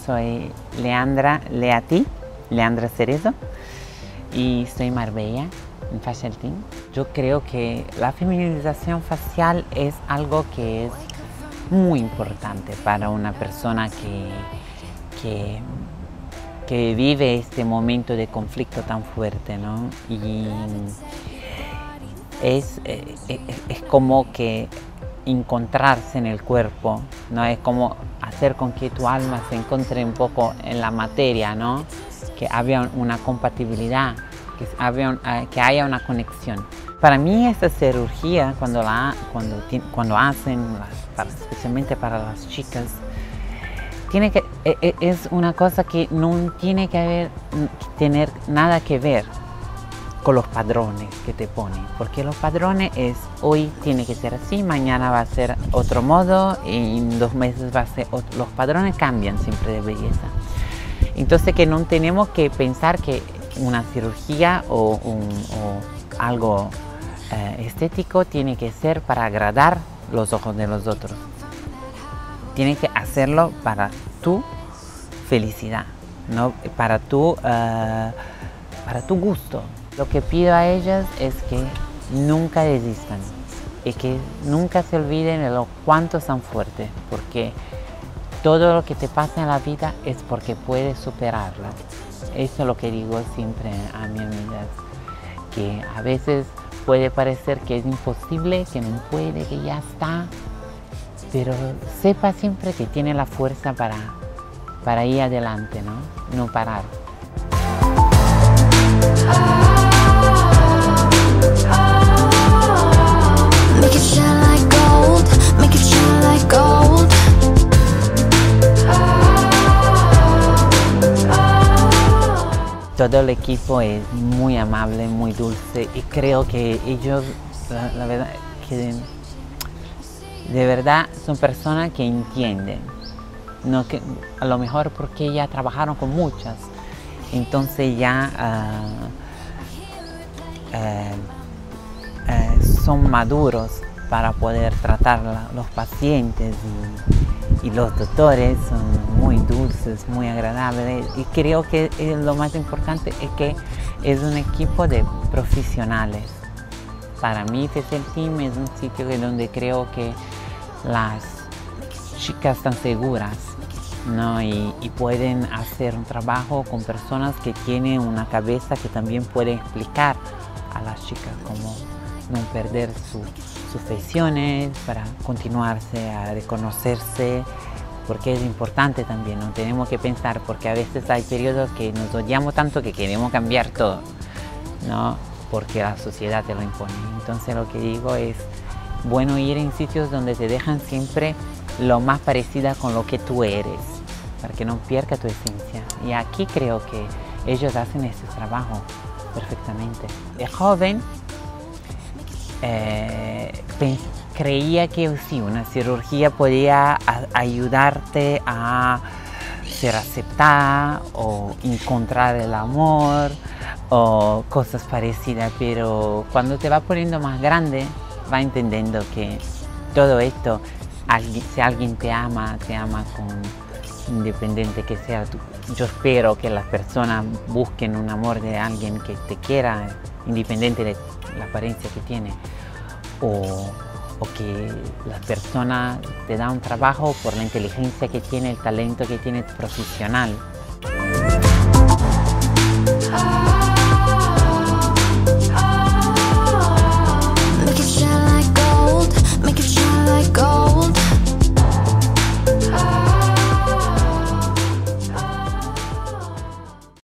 soy Leandra Cerezo y estoy en Marbella, en Fashion Team. Yo creo que la feminización facial es algo que es muy importante para una persona que vive este momento de conflicto tan fuerte, ¿no? Y es como que encontrarse en el cuerpo, ¿no? Es como hacer con que tu alma se encuentre un poco en la materia, ¿no? Que haya una compatibilidad, que haya una conexión. Para mí esta cirugía, cuando hacen, especialmente para las chicas, es una cosa que no tiene que tener nada que ver con los padrones que te ponen, porque los padrones hoy tiene que ser así, mañana va a ser otro modo y en 2 meses va a ser otro. Los padrones cambian siempre de belleza. Entonces que no tenemos que pensar que una cirugía o algo estético tiene que ser para agradar los ojos de los otros. Tienes que hacerlo para tu felicidad, ¿no? Para tu gusto. Lo que pido a ellas es que nunca desistan y que nunca se olviden de lo cuánto son fuertes, porque todo lo que te pasa en la vida es porque puedes superarlo. Eso es lo que digo siempre a mis amigas, que a veces puede parecer que es imposible, que no puede, que ya está, pero sepa siempre que tiene la fuerza para ir adelante, ¿no? No parar. Make it shine like gold, make it shine like gold. Todo el equipo es muy amable, muy dulce y creo que ellos, la verdad, que de verdad son personas que entienden, no que a lo mejor porque ya trabajaron con muchas, entonces ya son maduros para poder tratar los pacientes y los doctores son muy dulces, muy agradables y creo que lo más importante es que es un equipo de profesionales. Para mí Fashion Team es un sitio donde creo que las chicas están seguras, ¿no? y pueden hacer un trabajo con personas que tienen una cabeza que también puede explicar a las chicas cómo no perder sus facciones, para continuarse a reconocerse, porque es importante también, no tenemos que pensar, porque a veces hay periodos que nos odiamos tanto que queremos cambiar todo, ¿no? Porque la sociedad te lo impone. Entonces lo que digo es bueno ir en sitios donde te dejan siempre lo más parecida con lo que tú eres, para que no pierdas tu esencia. Y aquí creo que ellos hacen este trabajo perfectamente. De joven creía que sí, una cirugía podía ayudarte a ser aceptada o encontrar el amor o cosas parecidas, pero cuando te va poniendo más grande va entendiendo que todo esto, si alguien te ama independiente que sea tú. Yo espero que las personas busquen un amor de alguien que te quiera, independiente de la apariencia que tiene, o que la persona te da un trabajo por la inteligencia que tiene, el talento que tiene profesional.